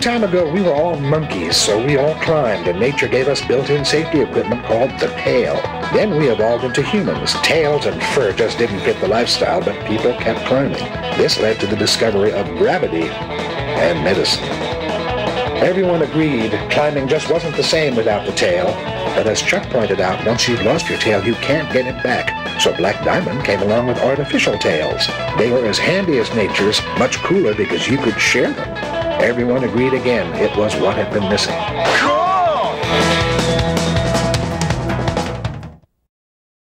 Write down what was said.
time ago, we were all monkeys, so we all climbed, and nature gave us built-in safety equipment called the tail. Then we evolved into humans. Tails and fur just didn't fit the lifestyle, but people kept climbing. This led to the discovery of gravity and medicine. Everyone agreed climbing just wasn't the same without the tail. But as Chuck pointed out, once you've lost your tail, you can't get it back. So Black Diamond came along with artificial tails. They were as handy as nature's, much cooler because you could share them. Everyone agreed again it was what had been missing.